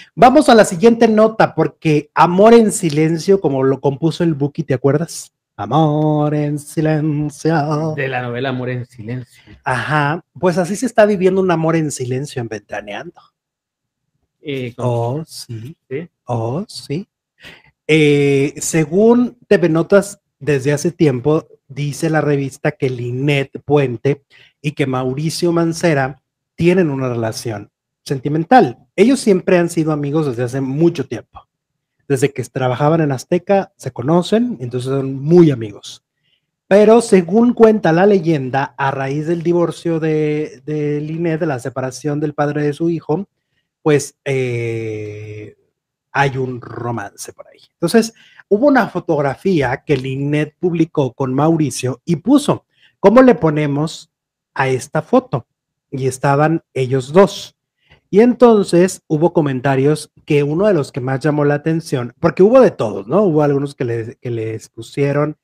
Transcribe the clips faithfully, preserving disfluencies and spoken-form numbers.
Vamos a la siguiente nota, porque Amor en Silencio, como lo compuso el Buki, ¿te acuerdas? Amor en silencio. De la novela Amor en Silencio. Ajá, pues así se está viviendo un amor en silencio en Ventaneando. Eh, con... Oh, sí. ¿Sí? Oh, sí. Eh, según T V Notas, desde hace tiempo, dice la revista que Linet Puente y que Mauricio Mancera tienen una relación sentimental. Ellos siempre han sido amigos desde hace mucho tiempo. Desde que trabajaban en Azteca se conocen, entonces son muy amigos. Pero según cuenta la leyenda, a raíz del divorcio de, de Linet, de la separación del padre de su hijo, pues eh, hay un romance por ahí. Entonces, hubo una fotografía que Linet publicó con Mauricio y puso, ¿cómo le ponemos a esta foto? Y estaban ellos dos. Y entonces hubo comentarios que uno de los que más llamó la atención, porque hubo de todos, ¿no? Hubo algunos que les, que les pusieron,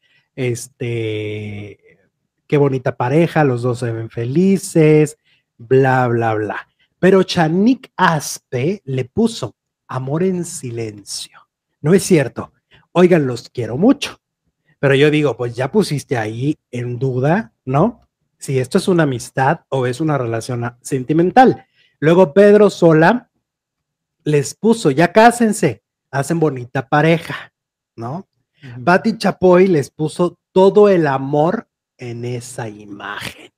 este, qué bonita pareja, los dos se ven felices, bla, bla, bla. Pero Chanik Aspe le puso Amor en Silencio. No es cierto. Oigan, los quiero mucho. Pero yo digo, pues ya pusiste ahí en duda, ¿no? Si esto es una amistad o es una relación sentimental. Luego Pedro Sola les puso, ya cásense, hacen bonita pareja, ¿no? Uh-huh. Pati Chapoy les puso todo el amor en esa imagen.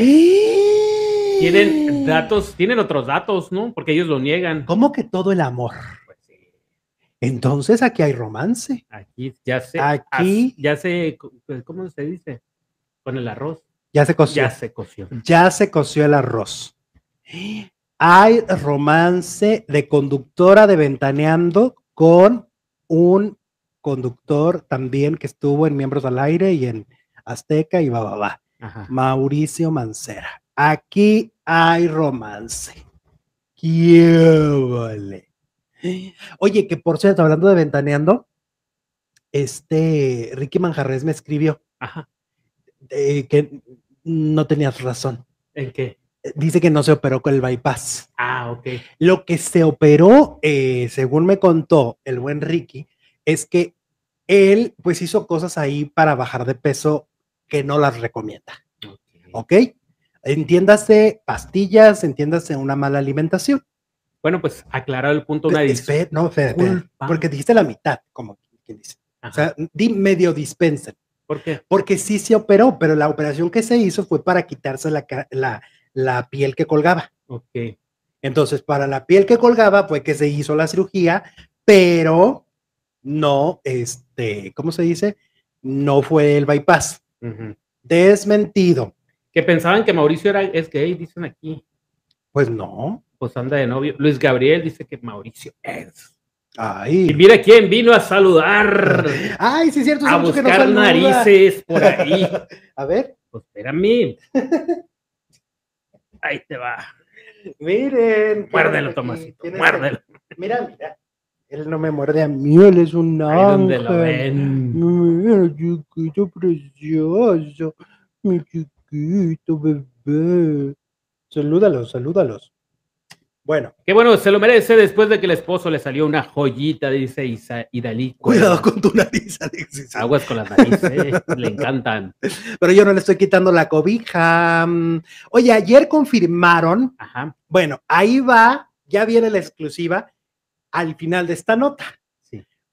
Eh. Tienen datos, tienen otros datos, ¿no? Porque ellos lo niegan. ¿Cómo que todo el amor? Pues sí. Entonces aquí hay romance. Aquí ya se, aquí ya se, ¿cómo se dice? Con el arroz. Ya se coció. Ya se coció. Ya se coció el arroz. Hay romance de conductora de Ventaneando con un conductor también que estuvo en Miembros al Aire y en Azteca y va, va, va. Ajá. Mauricio Mancera. Aquí hay romance. ¡Qué vale! Oye, que por cierto, hablando de Ventaneando, este Ricky Manjarres me escribió. Ajá. Eh, que no tenías razón. ¿En qué? Dice que no se operó con el bypass. Ah, ok. Lo que se operó, eh, según me contó el buen Ricky, es que él pues hizo cosas ahí para bajar de peso que no las recomienda. ¿Ok? ¿Ok? Entiéndase pastillas, entiéndase una mala alimentación. Bueno, pues aclarar el punto. Una Espe no, espérate, porque dijiste la mitad, como quien dice. Ajá. O sea, di medio dispensen. ¿Por qué? Porque sí se operó, pero la operación que se hizo fue para quitarse la, la, la piel que colgaba. Ok. Entonces, para la piel que colgaba fue que se hizo la cirugía, pero no, este, ¿cómo se dice? No fue el bypass. Uh-huh. Desmentido. Que pensaban que Mauricio era, es gay, dicen aquí. Pues no. Pues anda de novio. Luis Gabriel dice que Mauricio es. Ay. Y mira quién vino a saludar. Ay, sí es cierto. A buscar no narices por ahí. A ver. Pues espérame. Ahí te va. Miren. Muérdelo, Tomasito. Muérdelo. Mira, mira. Él no me muerde a mí, él es un ángel. Ahí donde lo ven. Mira, chiquito precioso. Mi chiquito bebé. Salúdalos, salúdalos. Bueno. Qué bueno, se lo merece después de que el esposo le salió una joyita, dice Isa, Idalí. Cuidado con tu nariz, Alexis. Aguas con las narices, le encantan. Pero yo no le estoy quitando la cobija. Oye, ayer confirmaron. Ajá. Bueno, ahí va, ya viene la exclusiva al final de esta nota.